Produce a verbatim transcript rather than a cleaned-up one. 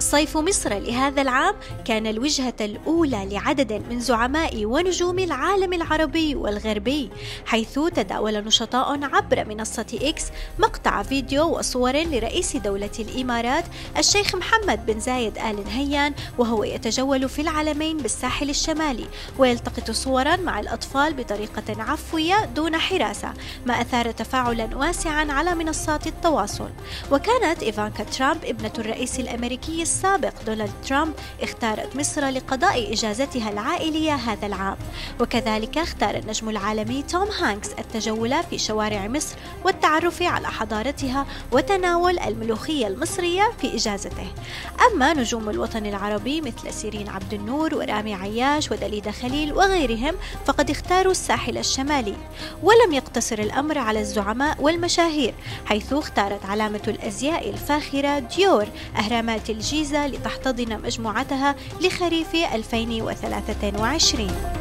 صيف مصر لهذا العام كان الوجهة الأولى لعدد من زعماء ونجوم العالم العربي والغربي، حيث تداول نشطاء عبر منصة إكس مقطع فيديو وصور لرئيس دولة الإمارات الشيخ محمد بن زايد آل نهيان وهو يتجول في العلمين بالساحل الشمالي ويلتقط صورا مع الأطفال بطريقة عفوية دون حراسة، ما أثار تفاعلا واسعا على منصات التواصل. وكانت إيفانكا ترامب ابنة الرئيس الأمريكي السابق دونالد ترامب اختارت مصر لقضاء إجازتها العائلية هذا العام، وكذلك اختار النجم العالمي توم هانكس التجول في شوارع مصر والتعرف على حضارتها وتناول الملوخية المصرية في إجازته. أما نجوم الوطن العربي مثل سيرين عبد النور ورامي عياش ودليدا خليل وغيرهم فقد اختاروا الساحل الشمالي. ولم يقتصر الأمر على الزعماء والمشاهير، حيث اختارت علامة الأزياء الفاخرة ديور أهرامات الجيزة لتحتضن مجموعتها لخريف ألفين وثلاثة وعشرين.